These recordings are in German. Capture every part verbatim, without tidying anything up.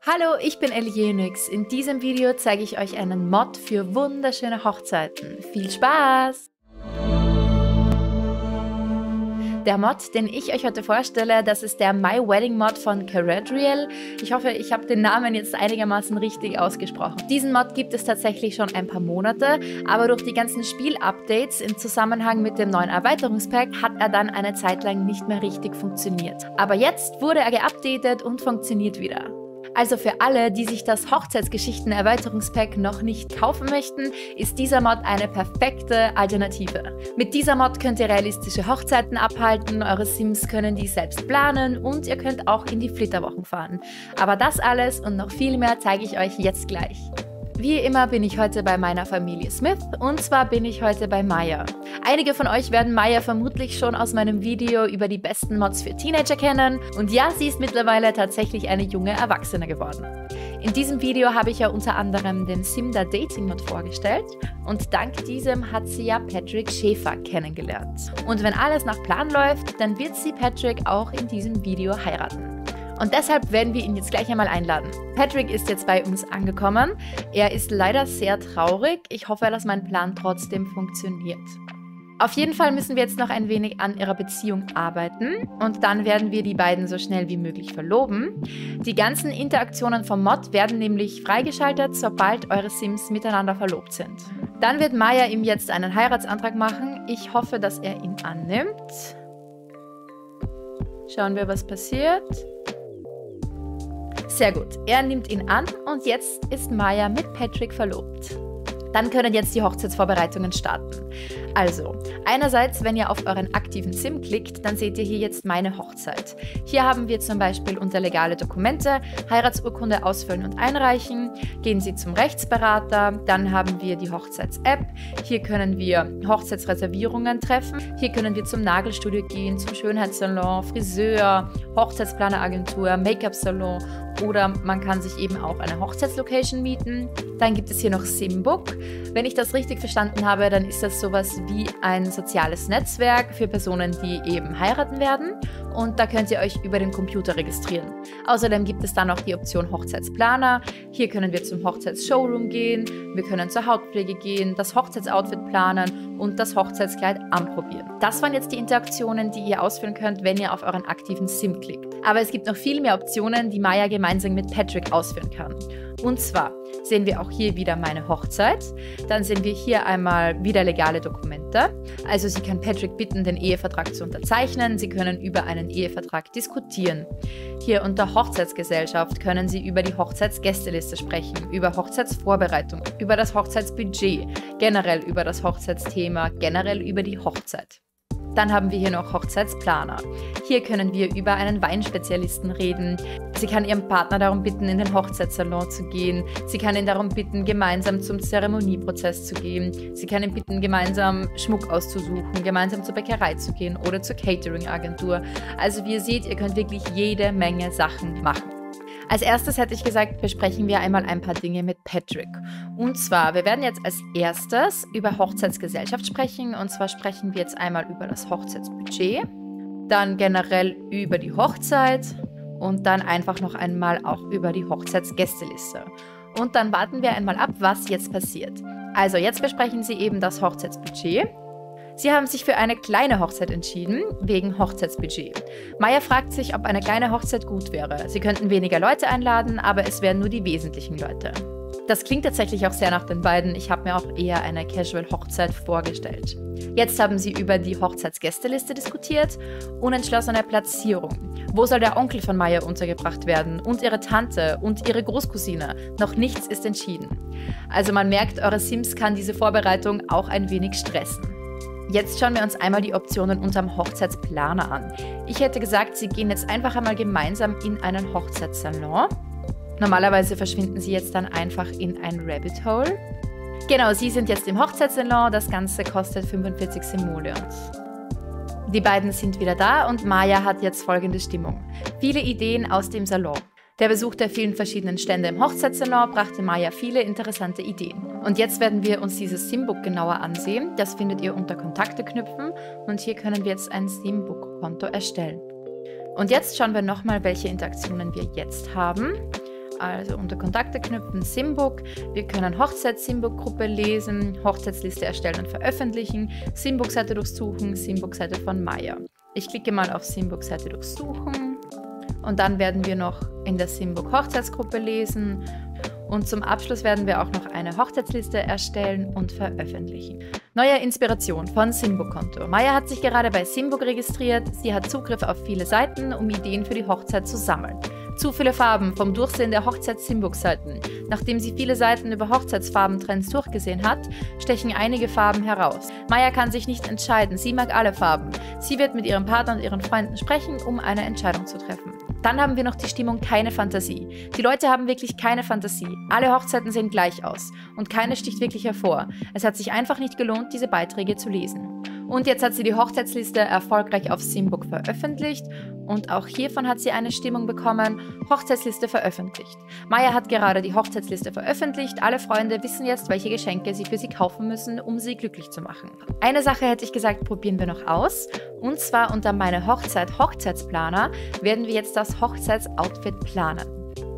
Hallo, ich bin Elienix. In diesem Video zeige ich euch einen Mod für wunderschöne Hochzeiten. Viel Spaß! Der Mod, den ich euch heute vorstelle, das ist der My Wedding Mod von Caradriel. Ich hoffe, ich habe den Namen jetzt einigermaßen richtig ausgesprochen. Diesen Mod gibt es tatsächlich schon ein paar Monate, aber durch die ganzen Spiel-Updates im Zusammenhang mit dem neuen Erweiterungspack hat er dann eine Zeit lang nicht mehr richtig funktioniert. Aber jetzt wurde er geupdatet und funktioniert wieder. Also für alle, die sich das Hochzeitsgeschichten-Erweiterungspack noch nicht kaufen möchten, ist dieser Mod eine perfekte Alternative. Mit dieser Mod könnt ihr realistische Hochzeiten abhalten, eure Sims können die selbst planen und ihr könnt auch in die Flitterwochen fahren. Aber das alles und noch viel mehr zeige ich euch jetzt gleich. Wie immer bin ich heute bei meiner Familie Smith und zwar bin ich heute bei Maya. Einige von euch werden Maya vermutlich schon aus meinem Video über die besten Mods für Teenager kennen und ja, sie ist mittlerweile tatsächlich eine junge Erwachsene geworden. In diesem Video habe ich ja unter anderem den Simda Dating Mod vorgestellt und dank diesem hat sie ja Patrick Schäfer kennengelernt. Und wenn alles nach Plan läuft, dann wird sie Patrick auch in diesem Video heiraten. Und deshalb werden wir ihn jetzt gleich einmal einladen. Patrick ist jetzt bei uns angekommen. Er ist leider sehr traurig. Ich hoffe, dass mein Plan trotzdem funktioniert. Auf jeden Fall müssen wir jetzt noch ein wenig an ihrer Beziehung arbeiten und dann werden wir die beiden so schnell wie möglich verloben. Die ganzen Interaktionen vom Mod werden nämlich freigeschaltet, sobald eure Sims miteinander verlobt sind. Dann wird Maya ihm jetzt einen Heiratsantrag machen. Ich hoffe, dass er ihn annimmt. Schauen wir, was passiert. Sehr gut, er nimmt ihn an und jetzt ist Maya mit Patrick verlobt. Dann können jetzt die Hochzeitsvorbereitungen starten. Also, einerseits, wenn ihr auf euren aktiven Sim klickt, dann seht ihr hier jetzt meine Hochzeit. Hier haben wir zum Beispiel unter legale Dokumente, Heiratsurkunde ausfüllen und einreichen, gehen Sie zum Rechtsberater, dann haben wir die Hochzeits-App, hier können wir Hochzeitsreservierungen treffen, hier können wir zum Nagelstudio gehen, zum Schönheitssalon, Friseur, Hochzeitsplaner-Agentur, Make-up-Salon oder man kann sich eben auch eine Hochzeitslocation mieten. Dann gibt es hier noch Simbook. Wenn ich das richtig verstanden habe, dann ist das sowas wie ein soziales Netzwerk für Personen, die eben heiraten werden. Und da könnt ihr euch über den Computer registrieren. Außerdem gibt es dann noch die Option Hochzeitsplaner. Hier können wir zum Hochzeitsshowroom gehen, wir können zur Hautpflege gehen, das Hochzeitsoutfit planen und das Hochzeitskleid anprobieren. Das waren jetzt die Interaktionen, die ihr ausführen könnt, wenn ihr auf euren aktiven Sim klickt. Aber es gibt noch viel mehr Optionen, die Maya gemeinsam mit Patrick ausführen kann. Und zwar sehen wir auch hier wieder meine Hochzeit. Dann sehen wir hier einmal wieder legale Dokumente. Also sie kann Patrick bitten, den Ehevertrag zu unterzeichnen. Sie können über einen Ehevertrag diskutieren. Hier unter Hochzeitsgesellschaft können Sie über die Hochzeitsgästeliste sprechen, über Hochzeitsvorbereitung, über das Hochzeitsbudget, generell über das Hochzeitsthema, generell über die Hochzeit. Dann haben wir hier noch Hochzeitsplaner. Hier können wir über einen Weinspezialisten reden. Sie kann ihren Partner darum bitten, in den Hochzeitssalon zu gehen. Sie kann ihn darum bitten, gemeinsam zum Zeremonieprozess zu gehen. Sie kann ihn bitten, gemeinsam Schmuck auszusuchen, gemeinsam zur Bäckerei zu gehen oder zur Catering-Agentur. Also wie ihr seht, ihr könnt wirklich jede Menge Sachen machen. Als erstes hätte ich gesagt, besprechen wir einmal ein paar Dinge mit Patrick. Und zwar, wir werden jetzt als erstes über Hochzeitsgesellschaft sprechen. Und zwar sprechen wir jetzt einmal über das Hochzeitsbudget, dann generell über die Hochzeit und dann einfach noch einmal auch über die Hochzeitsgästeliste. Und dann warten wir einmal ab, was jetzt passiert. Also jetzt besprechen Sie eben das Hochzeitsbudget. Sie haben sich für eine kleine Hochzeit entschieden, wegen Hochzeitsbudget. Maya fragt sich, ob eine kleine Hochzeit gut wäre. Sie könnten weniger Leute einladen, aber es wären nur die wesentlichen Leute. Das klingt tatsächlich auch sehr nach den beiden. Ich habe mir auch eher eine Casual-Hochzeit vorgestellt. Jetzt haben sie über die Hochzeitsgästeliste diskutiert. Unentschlossene Platzierung. Wo soll der Onkel von Maya untergebracht werden? Und ihre Tante und ihre Großcousine? Noch nichts ist entschieden. Also man merkt, eure Sims kann diese Vorbereitung auch ein wenig stressen. Jetzt schauen wir uns einmal die Optionen unterm Hochzeitsplaner an. Ich hätte gesagt, Sie gehen jetzt einfach einmal gemeinsam in einen Hochzeitssalon. Normalerweise verschwinden Sie jetzt dann einfach in ein Rabbit Hole. Genau, Sie sind jetzt im Hochzeitssalon. Das Ganze kostet fünfundvierzig Simoleons. Die beiden sind wieder da und Maya hat jetzt folgende Stimmung. Viele Ideen aus dem Salon. Der Besuch der vielen verschiedenen Stände im Hochzeitssalon brachte Maya viele interessante Ideen. Und jetzt werden wir uns dieses Simbook genauer ansehen. Das findet ihr unter Kontakte knüpfen und hier können wir jetzt ein Simbook-Konto erstellen. Und jetzt schauen wir nochmal, welche Interaktionen wir jetzt haben. Also unter Kontakte knüpfen, Simbook. Wir können Hochzeits-Simbook-Gruppe lesen, Hochzeitsliste erstellen und veröffentlichen, Simbook-Seite durchsuchen, Simbook-Seite von Maya. Ich klicke mal auf Simbook-Seite durchsuchen und dann werden wir noch in der Simbook-Hochzeitsgruppe lesen und zum Abschluss werden wir auch noch eine Hochzeitsliste erstellen und veröffentlichen. Neue Inspiration von Simbook-Konto. Maya hat sich gerade bei Simbook registriert. Sie hat Zugriff auf viele Seiten, um Ideen für die Hochzeit zu sammeln. Zu viele Farben vom Durchsehen der Hochzeits-Simbook-Seiten. Nachdem sie viele Seiten über Hochzeitsfarbentrends durchgesehen hat, stechen einige Farben heraus. Maya kann sich nicht entscheiden, sie mag alle Farben. Sie wird mit ihrem Partner und ihren Freunden sprechen, um eine Entscheidung zu treffen. Dann haben wir noch die Stimmung keine Fantasie. Die Leute haben wirklich keine Fantasie. Alle Hochzeiten sehen gleich aus und keine sticht wirklich hervor. Es hat sich einfach nicht gelohnt, diese Beiträge zu lesen. Und jetzt hat sie die Hochzeitsliste erfolgreich auf Simbook veröffentlicht und auch hiervon hat sie eine Stimmung bekommen. Hochzeitsliste veröffentlicht. Maya hat gerade die Hochzeitsliste veröffentlicht. Alle Freunde wissen jetzt, welche Geschenke sie für sie kaufen müssen, um sie glücklich zu machen. Eine Sache hätte ich gesagt, probieren wir noch aus. Und zwar unter meine Hochzeit Hochzeitsplaner werden wir jetzt das Hochzeitsoutfit planen.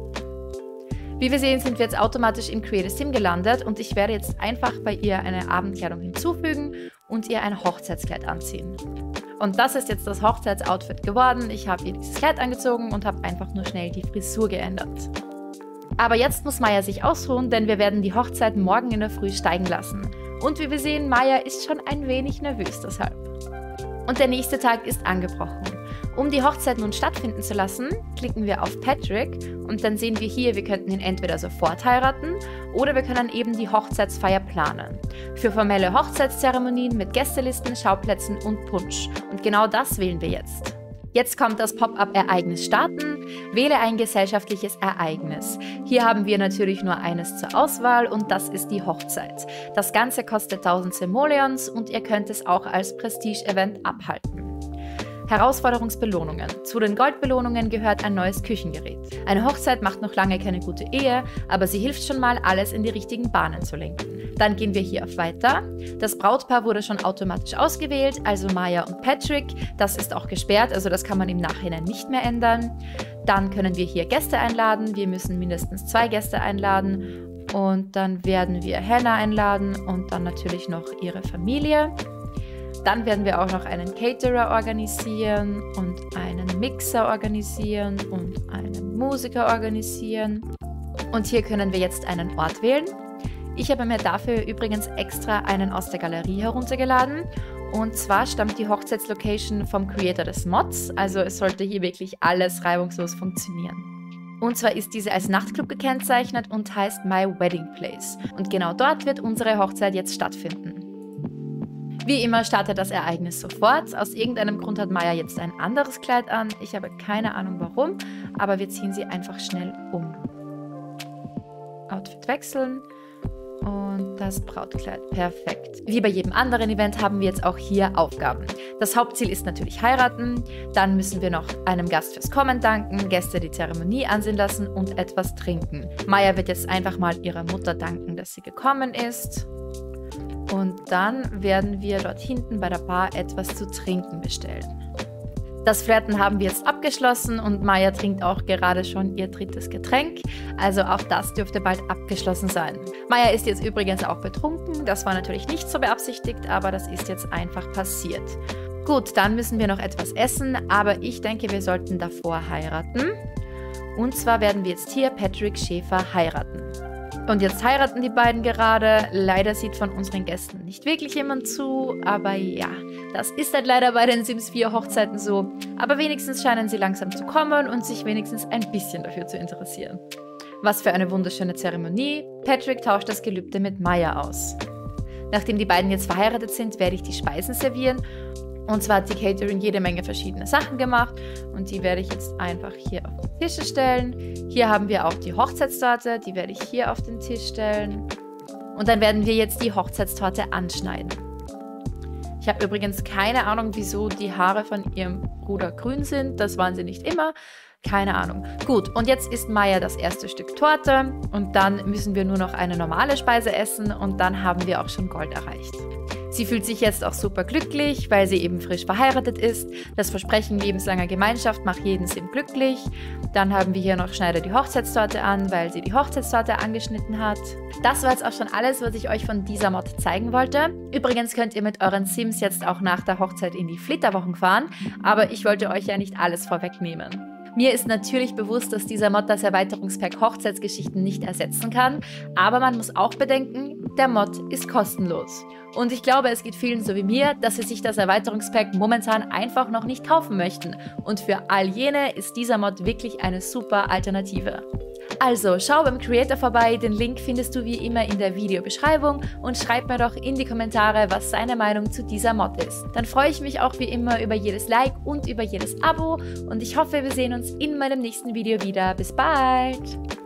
Wie wir sehen, sind wir jetzt automatisch in Create a Sim gelandet und ich werde jetzt einfach bei ihr eine Abendkleidung hinzufügen und ihr ein Hochzeitskleid anziehen. Und das ist jetzt das Hochzeitsoutfit geworden. Ich habe ihr dieses Kleid angezogen und habe einfach nur schnell die Frisur geändert. Aber jetzt muss Maya sich ausruhen, denn wir werden die Hochzeit morgen in der Früh steigen lassen. Und wie wir sehen, Maya ist schon ein wenig nervös deshalb. Und der nächste Tag ist angebrochen. Um die Hochzeit nun stattfinden zu lassen, klicken wir auf Patrick und dann sehen wir hier, wir könnten ihn entweder sofort heiraten oder wir können eben die Hochzeitsfeier planen. Für formelle Hochzeitszeremonien mit Gästelisten, Schauplätzen und Punsch. Und genau das wählen wir jetzt. Jetzt kommt das Pop-up-Ereignis starten. Wähle ein gesellschaftliches Ereignis. Hier haben wir natürlich nur eines zur Auswahl und das ist die Hochzeit. Das Ganze kostet tausend Simoleons und ihr könnt es auch als Prestige-Event abhalten. Herausforderungsbelohnungen. Zu den Goldbelohnungen gehört ein neues Küchengerät. Eine Hochzeit macht noch lange keine gute Ehe, aber sie hilft schon mal, alles in die richtigen Bahnen zu lenken. Dann gehen wir hier auf Weiter. Das Brautpaar wurde schon automatisch ausgewählt, also Maya und Patrick. Das ist auch gesperrt, also das kann man im Nachhinein nicht mehr ändern. Dann können wir hier Gäste einladen. Wir müssen mindestens zwei Gäste einladen. Und dann werden wir Hannah einladen und dann natürlich noch ihre Familie. Dann werden wir auch noch einen Caterer organisieren und einen Mixer organisieren und einen Musiker organisieren. Und hier können wir jetzt einen Ort wählen. Ich habe mir dafür übrigens extra einen aus der Galerie heruntergeladen. Und zwar stammt die Hochzeitslocation vom Creator des Mods, also es sollte hier wirklich alles reibungslos funktionieren. Und zwar ist diese als Nachtclub gekennzeichnet und heißt My Wedding Place. Und genau dort wird unsere Hochzeit jetzt stattfinden. Wie immer startet das Ereignis sofort. Aus irgendeinem Grund hat Maya jetzt ein anderes Kleid an. Ich habe keine Ahnung warum, aber wir ziehen sie einfach schnell um. Outfit wechseln und das Brautkleid. Perfekt. Wie bei jedem anderen Event haben wir jetzt auch hier Aufgaben. Das Hauptziel ist natürlich heiraten. Dann müssen wir noch einem Gast fürs Kommen danken, Gäste die Zeremonie ansehen lassen und etwas trinken. Maya wird jetzt einfach mal ihrer Mutter danken, dass sie gekommen ist. Und dann werden wir dort hinten bei der Bar etwas zu trinken bestellen. Das Flirten haben wir jetzt abgeschlossen und Maya trinkt auch gerade schon ihr drittes Getränk. Also auch das dürfte bald abgeschlossen sein. Maya ist jetzt übrigens auch betrunken. Das war natürlich nicht so beabsichtigt, aber das ist jetzt einfach passiert. Gut, dann müssen wir noch etwas essen, aber ich denke, wir sollten davor heiraten. Und zwar werden wir jetzt hier Patrick Schäfer heiraten. Und jetzt heiraten die beiden gerade. Leider sieht von unseren Gästen nicht wirklich jemand zu, aber ja, das ist halt leider bei den Sims vier Hochzeiten so. Aber wenigstens scheinen sie langsam zu kommen und sich wenigstens ein bisschen dafür zu interessieren. Was für eine wunderschöne Zeremonie. Patrick tauscht das Gelübde mit Maya aus. Nachdem die beiden jetzt verheiratet sind, werde ich die Speisen servieren. Und zwar hat die Caterin jede Menge verschiedene Sachen gemacht und die werde ich jetzt einfach hier auf die Tische stellen. Hier haben wir auch die Hochzeitstorte, die werde ich hier auf den Tisch stellen. Und dann werden wir jetzt die Hochzeitstorte anschneiden. Ich habe übrigens keine Ahnung, wieso die Haare von ihrem Bruder grün sind. Das waren sie nicht immer. Keine Ahnung. Gut, und jetzt isst Maya das erste Stück Torte und dann müssen wir nur noch eine normale Speise essen und dann haben wir auch schon Gold erreicht. Sie fühlt sich jetzt auch super glücklich, weil sie eben frisch verheiratet ist. Das Versprechen lebenslanger Gemeinschaft macht jeden Sim glücklich. Dann haben wir hier noch Schneide die Hochzeitstorte an, weil sie die Hochzeitstorte angeschnitten hat. Das war jetzt auch schon alles, was ich euch von dieser Mod zeigen wollte. Übrigens könnt ihr mit euren Sims jetzt auch nach der Hochzeit in die Flitterwochen fahren, aber ich wollte euch ja nicht alles vorwegnehmen. Mir ist natürlich bewusst, dass dieser Mod das Erweiterungspack Hochzeitsgeschichten nicht ersetzen kann, aber man muss auch bedenken, der Mod ist kostenlos. Und ich glaube, es geht vielen so wie mir, dass sie sich das Erweiterungspack momentan einfach noch nicht kaufen möchten. Und für all jene ist dieser Mod wirklich eine super Alternative. Also schau beim Creator vorbei, den Link findest du wie immer in der Videobeschreibung und schreib mir doch in die Kommentare, was deine Meinung zu dieser Mod ist. Dann freue ich mich auch wie immer über jedes Like und über jedes Abo und ich hoffe, wir sehen uns in meinem nächsten Video wieder. Bis bald!